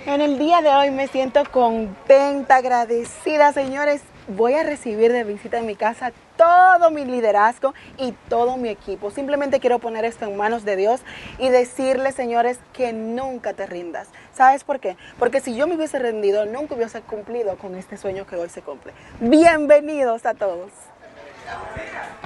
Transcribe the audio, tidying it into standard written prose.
En el día de hoy me siento contenta, agradecida, señores. Voy a recibir de visita en mi casa todo mi liderazgo y todo mi equipo. Simplemente quiero poner esto en manos de Dios y decirle, señores, que nunca te rindas. ¿Sabes por qué? Porque si yo me hubiese rendido, nunca hubiese cumplido con este sueño que hoy se cumple. Bienvenidos a todos.